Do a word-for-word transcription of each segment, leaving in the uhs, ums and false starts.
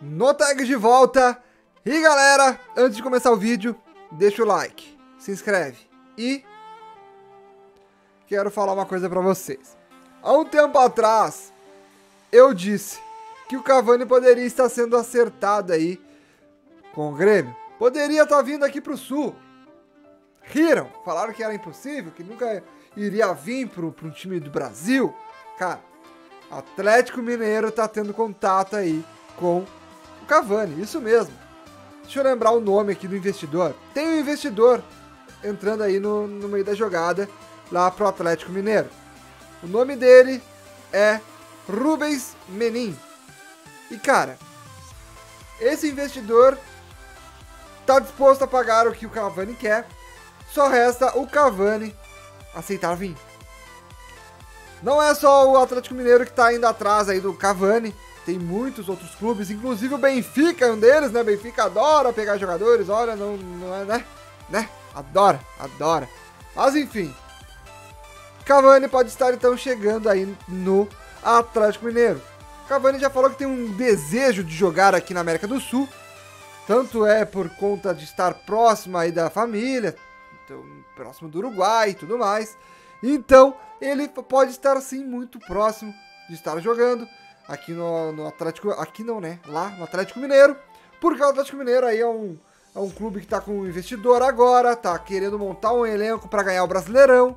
no tag de volta. E galera, antes de começar o vídeo, deixa o like, se inscreve e quero falar uma coisa pra vocês. Há um tempo atrás, eu disse que o Cavani poderia estar sendo acertado aí com o Grêmio. Poderia estar vindo aqui pro Sul. Riram, falaram que era impossível, que nunca iria vir pro, pro time do Brasil. Cara, Atlético Mineiro tá tendo contato aí com o Cavani, isso mesmo. Deixa eu lembrar o nome aqui do investidor. Tem um investidor entrando aí no, no meio da jogada lá pro Atlético Mineiro. O nome dele é Rubens Menin. E cara, esse investidor tá disposto a pagar o que o Cavani quer. Só resta o Cavani aceitar vir. Não é só o Atlético Mineiro que tá indo atrás aí do Cavani. Tem muitos outros clubes, inclusive o Benfica é um deles, né? Benfica adora pegar jogadores, olha, não, não é, né? né? Adora, adora. Mas enfim, Cavani pode estar então chegando aí no Atlético Mineiro. Cavani já falou que tem um desejo de jogar aqui na América do Sul. Tanto é por conta de estar próximo aí da família, então, próximo do Uruguai e tudo mais. Então, ele pode estar sim muito próximo de estar jogando aqui no, no Atlético, aqui não, né? Lá no Atlético Mineiro, porque o Atlético Mineiro aí é um, é um clube que tá com um investidor agora, tá querendo montar um elenco para ganhar o Brasileirão,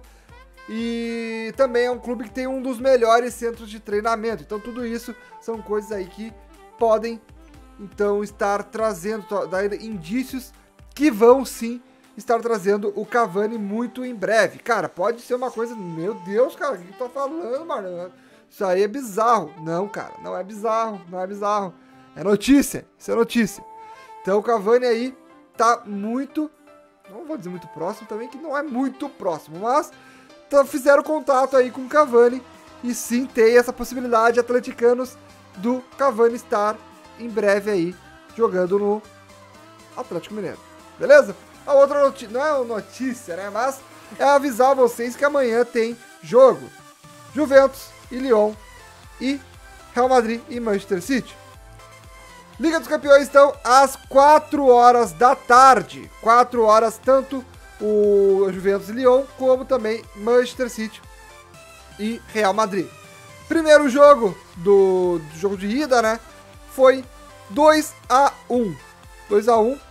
e também é um clube que tem um dos melhores centros de treinamento. Então tudo isso são coisas aí que podem então estar trazendo, dar indícios que vão sim estar trazendo o Cavani muito em breve. Cara, pode ser uma coisa, meu Deus, cara, o que tu tá falando, mano? Isso aí é bizarro. Não, cara, não é bizarro, não é bizarro. É notícia, isso é notícia. Então o Cavani aí tá muito, não vou dizer muito próximo também, que não é muito próximo, mas tá, fizeram contato aí com o Cavani e sim tem essa possibilidade, atleticanos, do Cavani estar em breve aí jogando no Atlético Mineiro. Beleza? A outra notícia, não é uma notícia, né, mas é avisar vocês que amanhã tem jogo. Juventus e Lyon e Real Madrid e Manchester City. Liga dos Campeões estão às quatro horas da tarde. quatro horas, tanto o Juventus e Lyon, como também Manchester City e Real Madrid. Primeiro jogo do, do jogo de ida, né? Foi dois a um. dois a um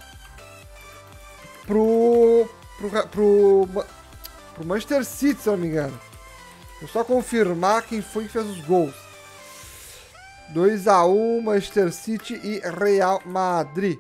pro, pro, pro, pro Manchester City, se eu não me engano. Vou só confirmar quem foi que fez os gols. dois a um, Manchester City e Real Madrid.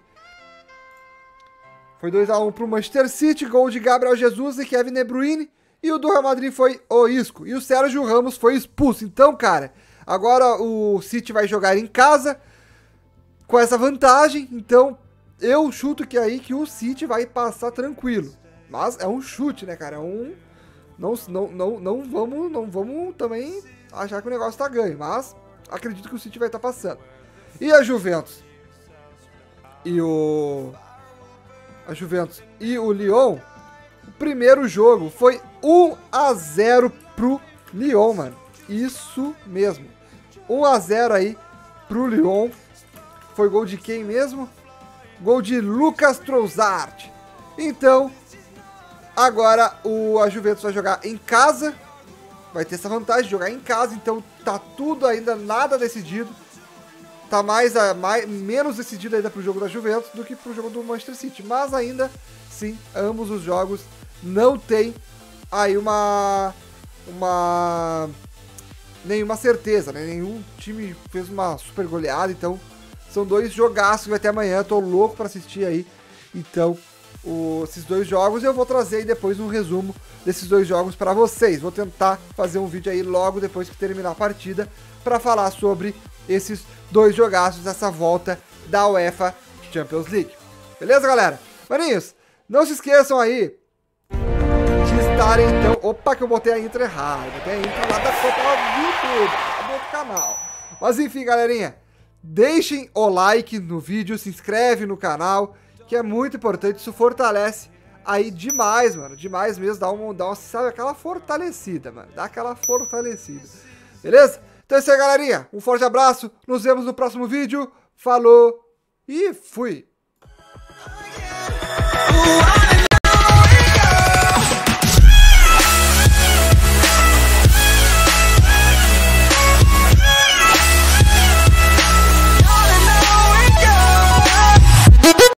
Foi dois a um pro Manchester City, gol de Gabriel Jesus e Kevin De Bruyne. E o do Real Madrid foi o Isco. E o Sérgio Ramos foi expulso. Então, cara, agora o City vai jogar em casa com essa vantagem. Então, eu chuto que aí que o City vai passar tranquilo. Mas é um chute, né, cara? É um... Não, não, não, não, vamos, não vamos também achar que o negócio tá ganho, mas acredito que o City vai estar passando. E a Juventus e o a Juventus e o Lyon, o primeiro jogo foi um a zero pro Lyon, mano. Isso mesmo. um a zero aí pro Lyon. Foi gol de quem mesmo? Gol de Lucas Trossard. Então, agora o, a Juventus vai jogar em casa, vai ter essa vantagem de jogar em casa, então tá tudo ainda nada decidido, tá mais, a, mais menos decidido ainda pro jogo da Juventus do que pro jogo do Manchester City, mas ainda sim, ambos os jogos não tem aí uma, uma nenhuma certeza, né? Nenhum time fez uma super goleada, então são dois jogaços que vai ter amanhã, tô louco pra assistir aí, então O, esses dois jogos eu vou trazer aí depois um resumo desses dois jogos para vocês. Vou tentar fazer um vídeo aí logo depois que terminar a partida para falar sobre esses dois jogaços dessa volta da UEFA Champions League. Beleza, galera? Maninhos, não se esqueçam aí de estarem então... Opa, que eu botei a intro errada. Botei a intro lá da Copa do YouTube, do outro canal. Mas enfim, galerinha, deixem o like no vídeo, se inscreve no canal, que é muito importante, isso fortalece aí demais, mano, demais mesmo, dá uma, dá uma, sabe, aquela fortalecida, mano, dá aquela fortalecida, beleza? Então é isso aí, galerinha, um forte abraço, nos vemos no próximo vídeo, falou! E fui!